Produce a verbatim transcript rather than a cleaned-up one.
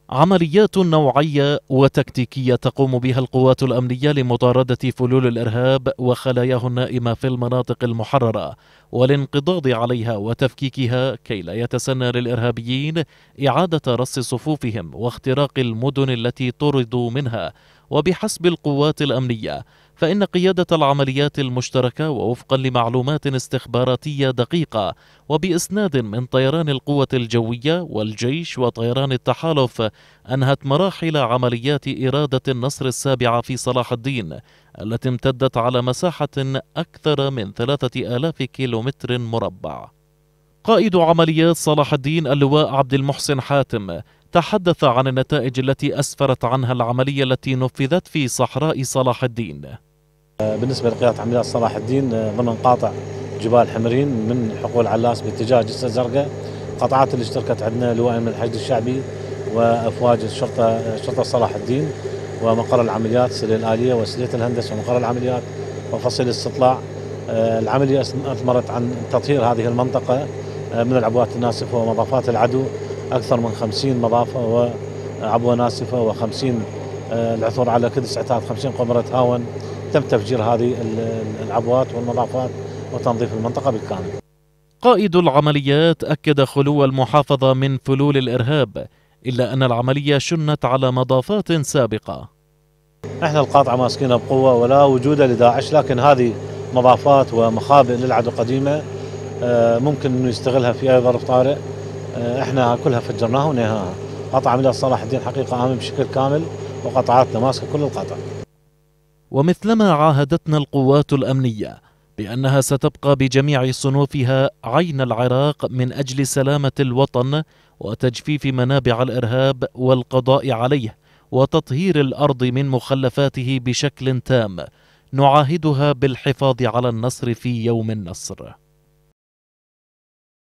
عمليات نوعية وتكتيكية تقوم بها القوات الأمنية لمطاردة فلول الإرهاب وخلاياه النائمة في المناطق المحررة والانقضاض عليها وتفكيكها كي لا يتسنى للإرهابيين إعادة رص صفوفهم واختراق المدن التي طردوا منها. وبحسب القوات الأمنية فإن قيادة العمليات المشتركة ووفقا لمعلومات استخباراتية دقيقة وبإسناد من طيران القوة الجوية والجيش وطيران التحالف أنهت مراحل عمليات إرادة النصر السابعة في صلاح الدين التي امتدت على مساحة أكثر من ثلاثة آلاف كيلومتر مربع. قائد عمليات صلاح الدين اللواء عبد المحسن حاتم تحدث عن النتائج التي أسفرت عنها العملية التي نفذت في صحراء صلاح الدين. بالنسبة لقيادة عمليات صلاح الدين ضمن قاطع جبال حمرين من حقول علاس باتجاه جسر زرقاء، قطعات اللي اشتركت عندنا لواء من الحشد الشعبي وافواج الشرطه شرطه صلاح الدين ومقر العمليات سلة الآلية وسلة الهندسة ومقر العمليات وفصيل الاستطلاع. العملية أثمرت عن تطهير هذه المنطقة من العبوات الناسفة ومضافات العدو، أكثر من خمسين مضافة وعبوة ناسفة وخمسين العثور على كدس عتاد، خمسين قمرة هاون. تم تفجير هذه العبوات والمضافات وتنظيف المنطقة بالكامل. قائد العمليات أكد خلو المحافظة من فلول الإرهاب، إلا أن العملية شنت على مضافات سابقة. احنا القاطعة ماسكينها بقوة ولا وجود لداعش، لكن هذه مضافات ومخابئ للعدو قديمة ممكن انه يستغلها في اي ظرف طارئ. احنا كلها فجرناها ونهاها. قطع عمليات صلاح الدين حقيقة آمن بشكل كامل وقطعاتنا ماسكة كل القطع. ومثلما عاهدتنا القوات الأمنية بأنها ستبقى بجميع صنوفها عين العراق من أجل سلامة الوطن وتجفيف منابع الإرهاب والقضاء عليه وتطهير الأرض من مخلفاته بشكل تام، نعاهدها بالحفاظ على النصر في يوم النصر.